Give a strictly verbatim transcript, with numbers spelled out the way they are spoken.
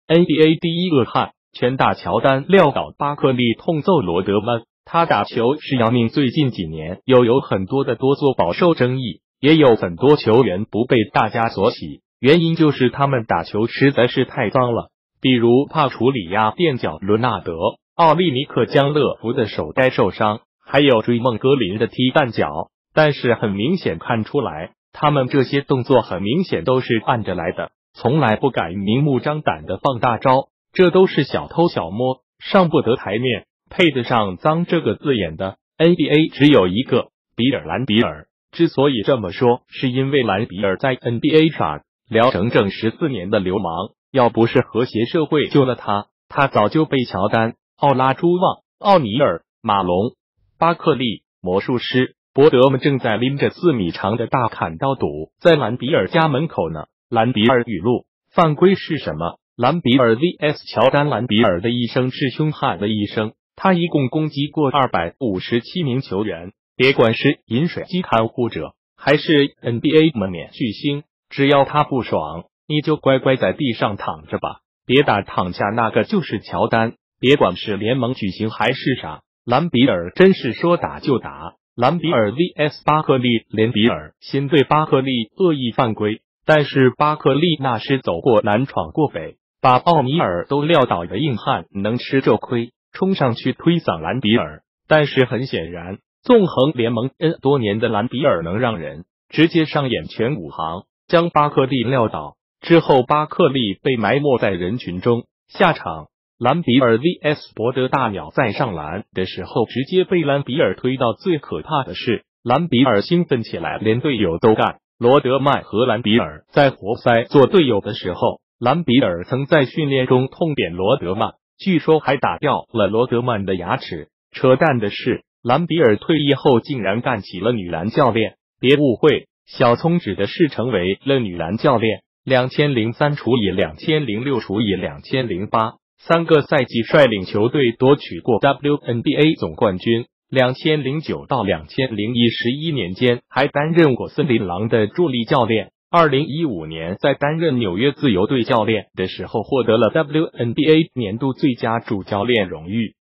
N B A 第一恶汉，拳打乔丹撂倒巴克利，痛揍罗德曼。他打球是要命，最近几年又有很多的多做饱受争议，也有很多球员不被大家所喜，原因就是他们打球实在是太脏了。比如帕楚里亚垫脚伦纳德、奥利尼克江乐福的手该受伤，还有追梦格林的踢蛋脚。但是很明显看出来，他们这些动作很明显都是按着来的，从来不敢明目张胆的放大招，这都是小偷小摸，上不得台面。配得上脏这个字眼的 N B A 只有一个，比尔兰比尔。之所以这么说，是因为兰比尔在 N B A 上聊整整十四年的流氓，要不是和谐社会救了他，他早就被乔丹、奥拉朱旺、奥尼尔、马龙、巴克利、魔术师、伯德们正在拎着四米长的大砍刀堵在兰比尔家门口呢。兰比尔语录：犯规是什么？兰比尔 V S 乔丹。兰比尔的一生是凶悍的一生。他一共攻击过二百五十七名球员，别管是饮水机看护者，还是 N B A 门面巨星，只要他不爽，你就乖乖在地上躺着吧，别打，躺下那个就是乔丹，别管是联盟巨星还是啥，兰比尔真是说打就打。兰比尔 V S 巴克利。连比尔先对巴克利恶意犯规，但是巴克利那是走过南闯过北，把奥尼尔都撂倒的硬汉，能吃这亏，冲上去推搡兰比尔。但是很显然，纵横联盟 N 多年的兰比尔能让人直接上演全武行，将巴克利撂倒之后，巴克利被埋没在人群中。下场，兰比尔 V S 博德大鸟在上篮的时候直接被兰比尔推到。最可怕的是，兰比尔兴奋起来连队友都干。罗德曼和兰比尔在活塞做队友的时候，兰比尔曾在训练中痛扁罗德曼，据说还打掉了罗德曼的牙齿。扯淡的是，兰比尔退役后竟然干起了女篮教练。别误会，小聪指的是成为了女篮教练。两千零三除以两千零六除以两千零八，三个赛季率领球队夺取过 W N B A 总冠军。两千零九到两千零一十一年间还担任过森林狼的助理教练。二零一五年在担任纽约自由队教练的时候获得了 W N B A 年度最佳主教练荣誉。